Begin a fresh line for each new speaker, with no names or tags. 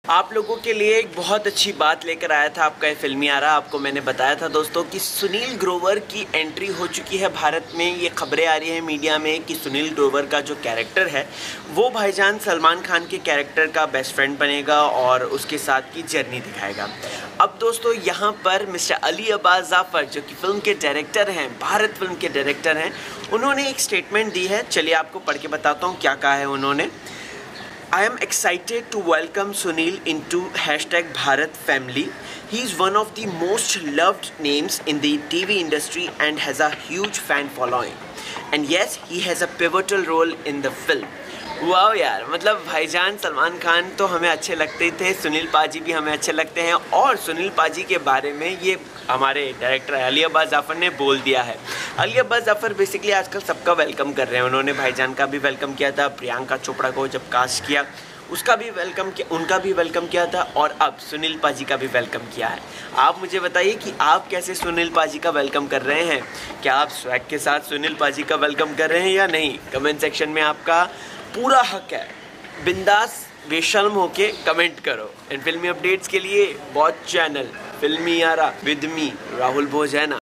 आप लोगों के लिए एक बहुत अच्छी बात लेकर आया था आपका ये फिल्मी आरा। आपको मैंने बताया था दोस्तों कि सुनील ग्रोवर की एंट्री हो चुकी है भारत में। ये खबरें आ रही हैं मीडिया में कि सुनील ग्रोवर का जो कैरेक्टर है वो भाईजान सलमान खान के कैरेक्टर का बेस्ट फ्रेंड बनेगा और उसके साथ की जर्नी दिखाएगा। अब दोस्तों यहाँ पर मिस्टर अली अब्बास जाफ़र जो कि फ़िल्म के डायरेक्टर हैं, भारत फिल्म के डायरेक्टर हैं, उन्होंने एक स्टेटमेंट दी है। चलिए आपको पढ़ के बताता हूँ क्या कहा है उन्होंने। I am excited to welcome Sunil into #Bharat Family. He is one of the most loved names in the TV industry and has a huge fan following. And yes, he has a pivotal role in the film. वाह यार, मतलब भाईजान सलमान खान तो हमें अच्छे लगते ही थे, सुनील पाजी भी हमें अच्छे लगते हैं और सुनील पाजी के बारे में ये हमारे डायरेक्टर अली अब्बास जाफ़र ने बोल दिया है। अली अब्बास जाफ़र बेसिकली आजकल सबका वेलकम कर रहे हैं। उन्होंने भाईजान का भी वेलकम किया था, प्रियंका चोपड़ा को जब कास्ट किया उसका भी वेलकम किया, उनका भी वेलकम किया था और अब सुनील पाजी का भी वेलकम किया है। आप मुझे बताइए कि आप कैसे सुनील पाजी का वेलकम कर रहे हैं? क्या आप स्वैग के साथ सुनील पाजी का वेलकम कर रहे हैं या नहीं? कमेंट सेक्शन में आपका पूरा हक है, बिंदास बेशर्म होके कमेंट करो। इन फिल्मी अपडेट्स के लिए वॉच चैनल फिल्मी आरा विद मी राहुल भोज है ना।